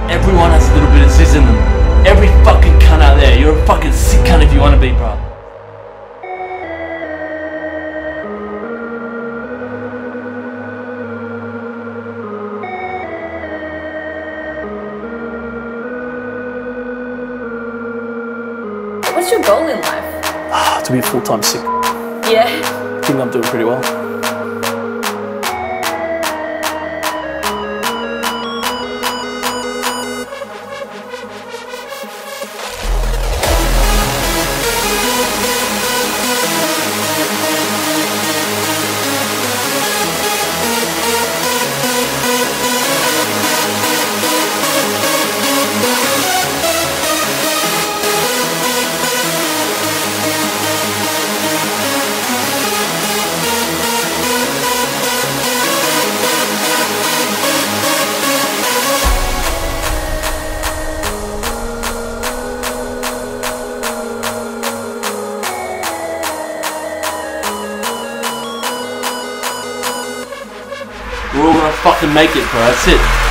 Everyone has a little bit of Zyzz in them. Every fucking cunt out there. You're a fucking sick cunt if you want to be, bro. What's your goal in life? To be a full-time sick. Yeah. I think I'm doing pretty well. We're all gonna fucking make it, bro. That's it.